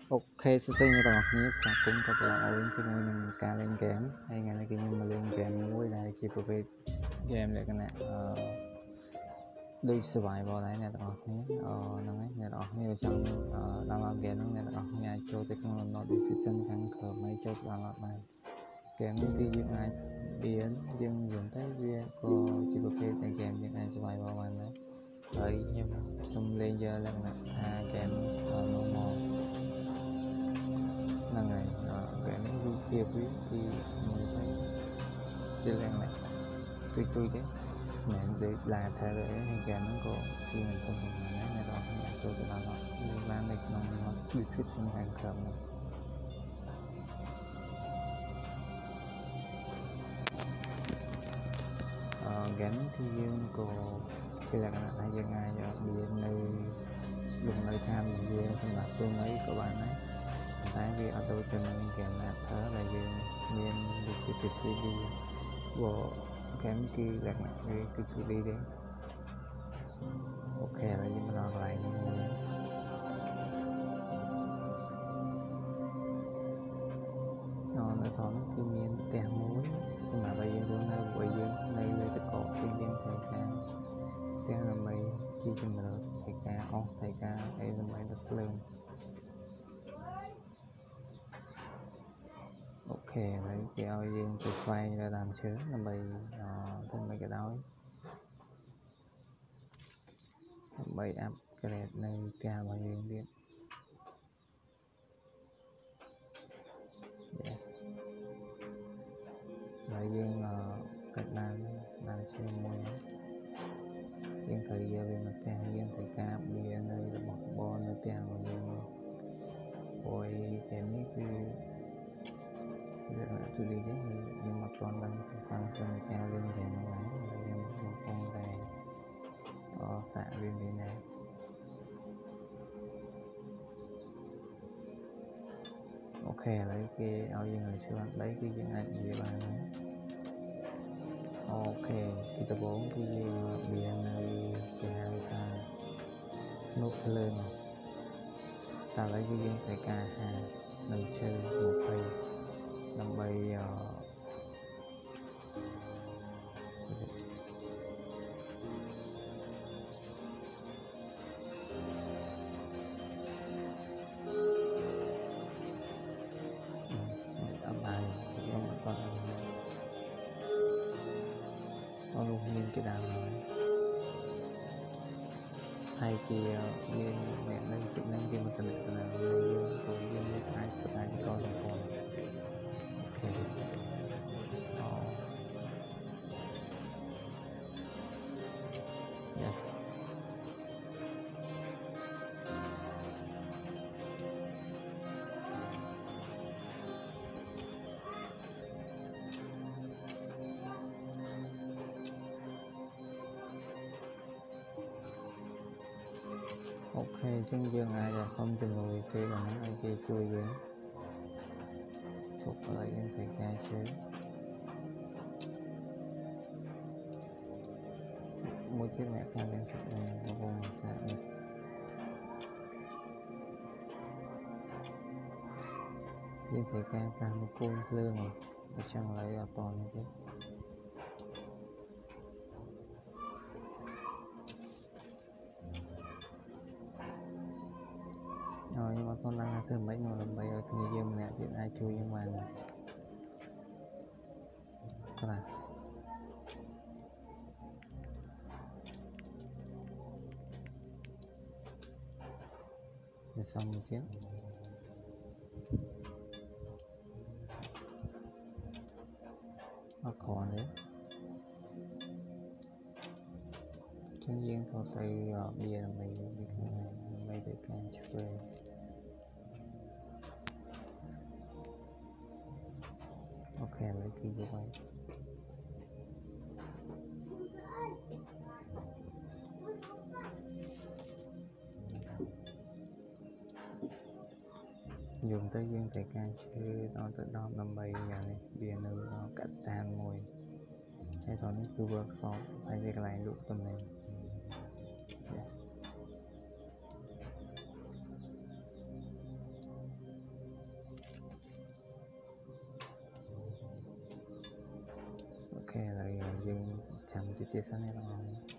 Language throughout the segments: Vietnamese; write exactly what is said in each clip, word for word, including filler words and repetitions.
Ok, xin chào các bạn nhé, sao cũng có tụi bạn đến cho mình một ca lên game hay ngày nay nhưng mà lên game với đây chỉ có về game để cái này đi survival này nè các bạn nhé, ờ năng ấy nè các bạn nhé trong download game nó nè các bạn nhé cho technology nó description khăn khờ mấy cho download này game thì những ai biến nhưng dùng tới video có chỉ có về tại game những ai survival mà đấy ấy nhưng xong lên giờ là à game normal năng này game vui kia quý thì mới thấy chơi lên này chui chui đấy mẹ để là thay đổi hay game nó có khi mình không còn này này đó nhà cho cái đó nó liên quan đến nó nó description hàng khẩm này game thì dương có sẽ là cái này dương ai giờ đi nơi dùng nơi tham gì xem là tôi ấy của bạn ấy tại vì ở đâu cho nên game là thở là dương nên được cái cái xê đê của game kia là cái cái chủ đi đấy ok là nhưng mà nó lại nó nó thoáng cái miền tèo muối nhưng mà bây giờ luôn nơi bây giờ nơi về tất cả chuyên viên thầy ca tèo là mày chi cho mình được thầy ca ô thầy ca ấy là mày được lên ok lấy cái ao dương từ xoay ra làm sớm là mày thêm mấy cái đó mày áp cái đẹp này cao bao nhiêu điện yes bây giờ cách làm làm chơi môi trên thời giờ về mặt trang dân thời ca bây giờ này là một bo nơi tiền của mình rồi cái mấy cái việc là tôi đi đấy nhưng mà còn đang tăng sân ca lên để nó lấy em một con về ở xã bên đây này ok lấy cái ao dân người xưa lấy cái dân ảnh gì bạn ấy ok kita bốn cái gì biển này cái hai ta nút lên ta lấy cái dân thầy ca hà nâng chơi một thầy năm bay luôn nhìn cái đàn rồi hay kia như mẹ nâng chị nâng kia một tầng là này dương của dương một hai của hai cái con này còn ok oh. Yes ok chân dương ai là xong từ người kia bằng ai kia chui dương thuộc lại những thầy ca chứ mỗi chiếc mẹ ca lên chụp này nó vô một xã đi những thầy ca ca một cô lương rồi để chẳng lấy ở toàn như thế rồi nhưng mà con đang thử mấy người làm bây giờ người dương nè thì ai chui nhưng mà class để xong một chiếc nó còn đấy chân riêng thôi tay bia là mày đi cái này mày để can chơi ok lấy kỳ vô vậy dùng tới dương thầy ca chứ nó tự động năm bay giờ này bia nữ nó cả stand môi hay còn những cứ workshop hay việc lại lúc tầm này yes. chia sẻ này là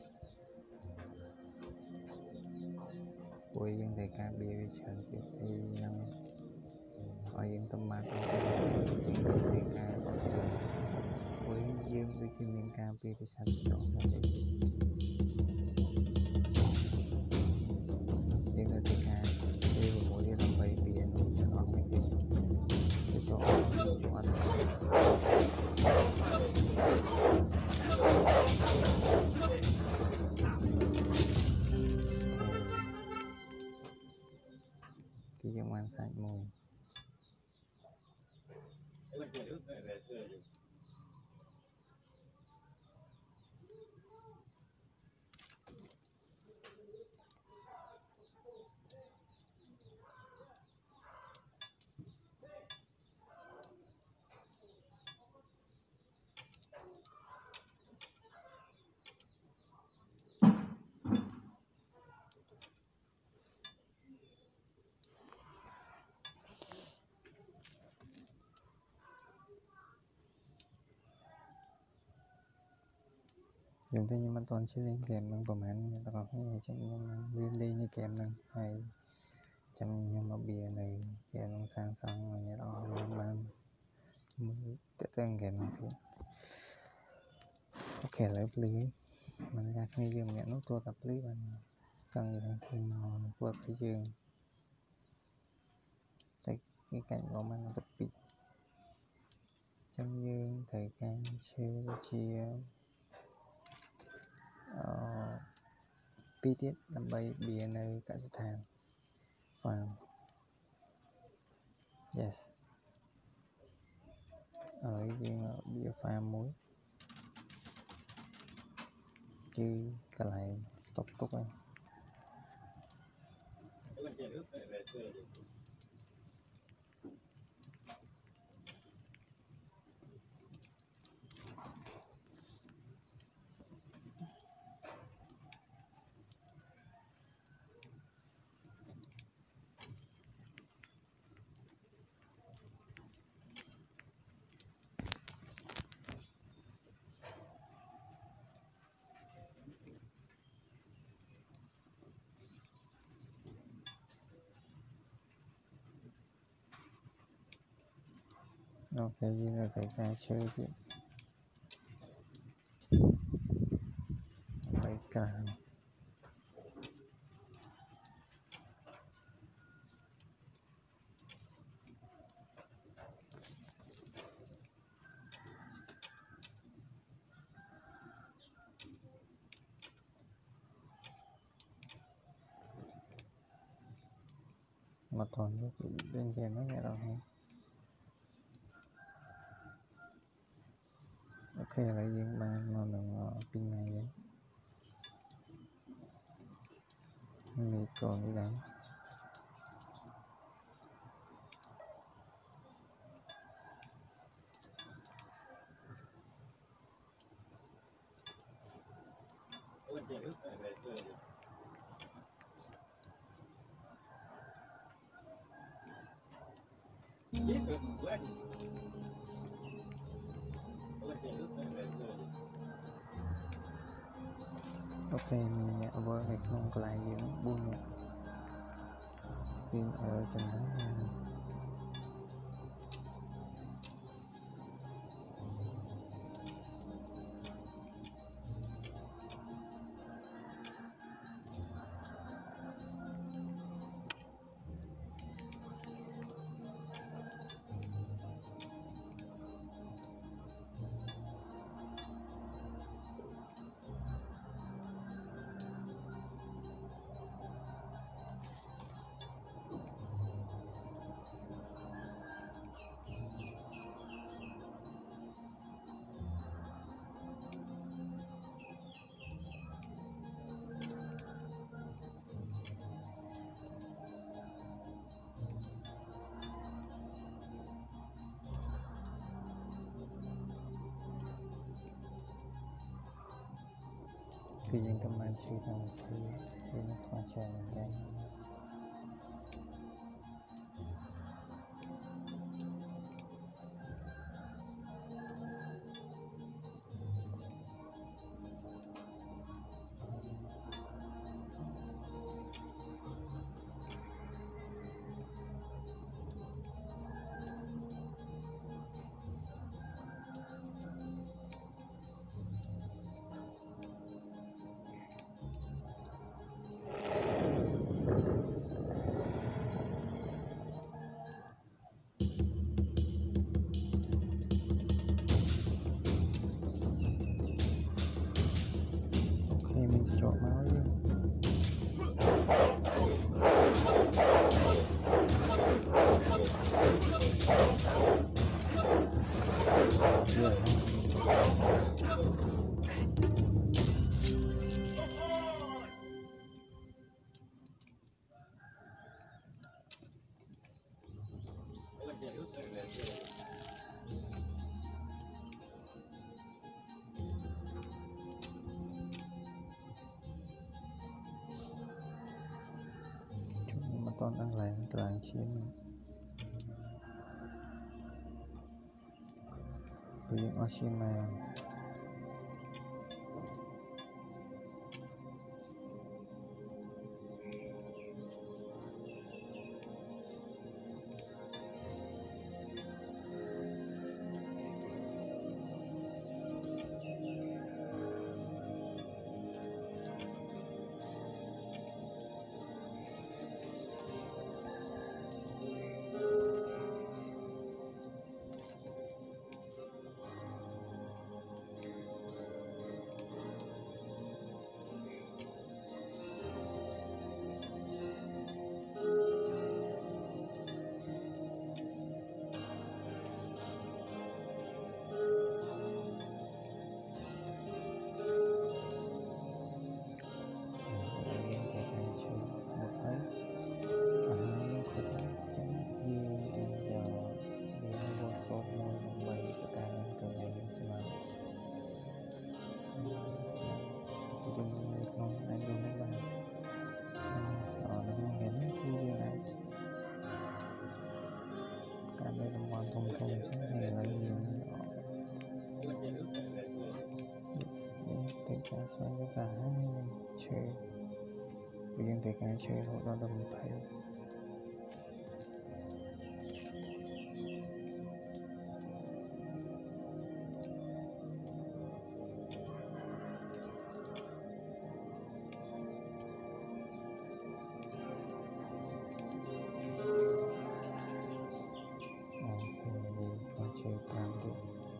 cuối những thời ca bia với chờ thìยังcó những tâm mạng của những thời ca có trường với dương với khi mình ca bia với sạch chọn ra để những thời ca bia của mỗi làm bầy bia nó sẽ nói với cái cái chỗ chỗ ăn cái dương ăn sạch mùi dùng thế nhưng mà toàn sẽ lên kèm nângประมาณนี้แล้วก็ให้จังเล่นได้ในเกมนึงให้จำยังมาเบียในเกมลงสร้างสร้างอะไรเงี้ยเราเอามาจะเต้นเกมนึงทีโอเคเลยปลื้มมันอยากให้ยืมเนี่ยน้องตัวกับปลื้มมันจังอยู่ในทีมนอนพวกที่ยืมแต่cái cảnh của mình là đặc biệt trong dương thời gian chơi chia pi tiết làm bay bia nơi cả sự thàn farm yes ở riêng ở bia farm muối chứ cả lại stop tốt anh ok như là thời ca chơi thì phải cả mà toàn bên kia nó nghe đâu không ok lại riêng ba mà mình pin này đấy mình còn đi đánh ok mình nhẹ với này không có lại gì nó buông nhẹ pin ở trên đó thì những cái máy chơi rằng thì thì nó qua trời đen Cuma tonton lain terakhir beli mesin lain Saya juga chơi riêng về cái chơi họ đã đồng thấy chơi tam được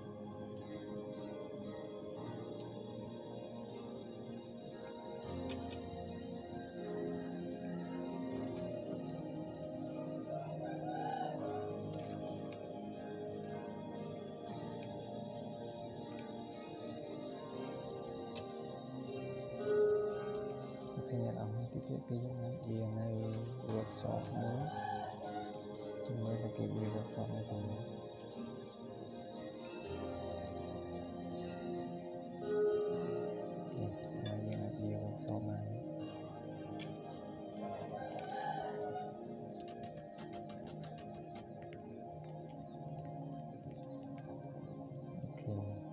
nhận ống tiếp tiếp cái gì này workshop mới mới là cái gì workshop này của mình yes là như là gì workshop này ok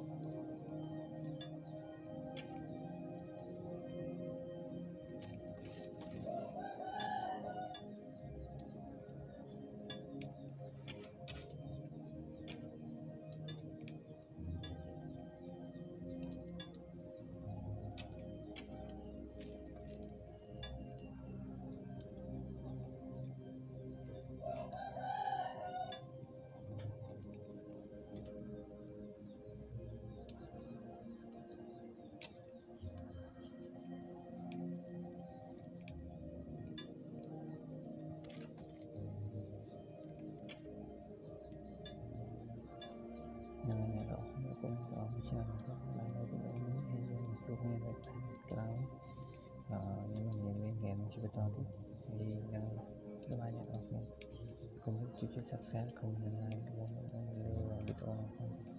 namanya doa cũng doa bicara là nó cũng hay chụp nghe lại cái nhưng mà nhìn lên nghe nó chưa to thì yang các bạn nhận được không chịu chịu subscribe không like không lưu video